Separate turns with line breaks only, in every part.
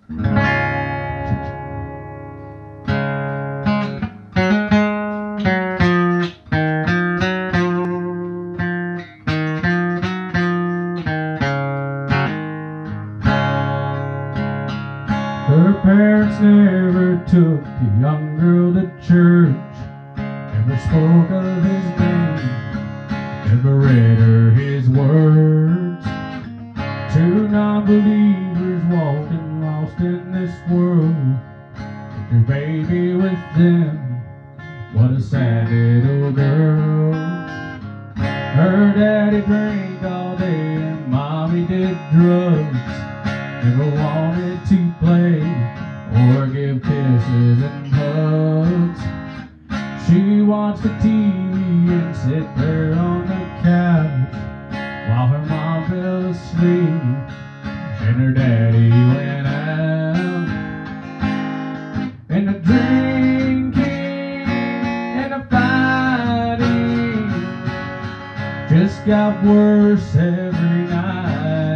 Her parents never took the young girl to church, never spoke of his name, never read her his words. Two non-believers walking lost in this world, with their baby with them. What a sad little girl. Her daddy drank all day and mommy did drugs. Never wanted to play or give kisses and hugs. She watched the TV and sit there on the couch while her mom fell asleep and her daddy went out. And the drinking and the fighting just got worse every night.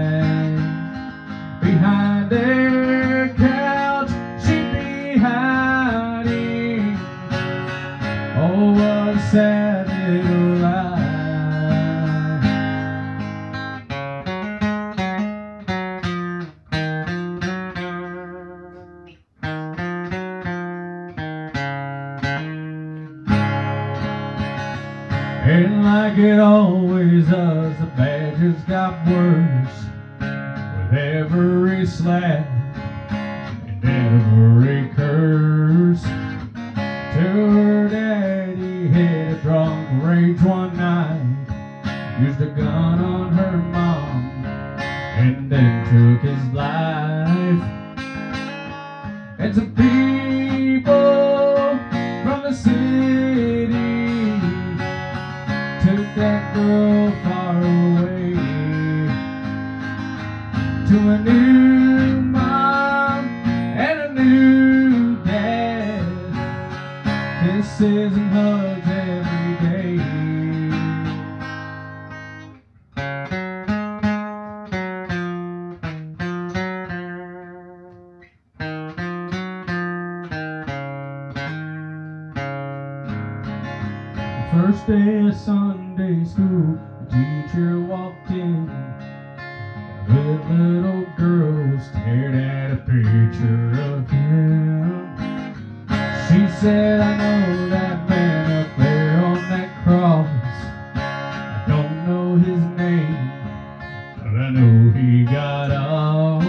Behind their couch she'd be hiding. Oh, what a sad little life. And like it always does, the bad just got worse with every slap and every curse. Till her daddy hit a drunk rage one night, used a gun on her mom and then took his life. And some people from the city took that girl far away to a new mom and a new dad, kisses and hugs every day. The first day of Sunday school, the teacher walked in. The little girl stared at a picture of him. She said, I know that man up there on that cross. I don't know his name, but I know he got off.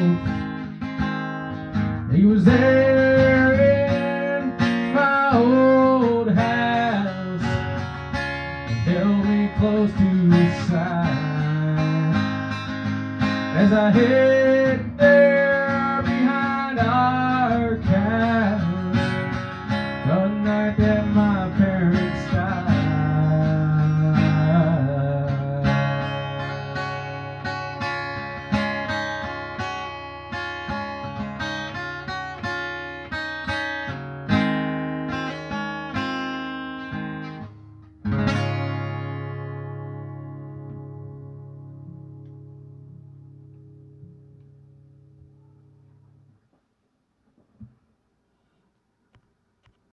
He was there in my old house and held me close to his side as I hid there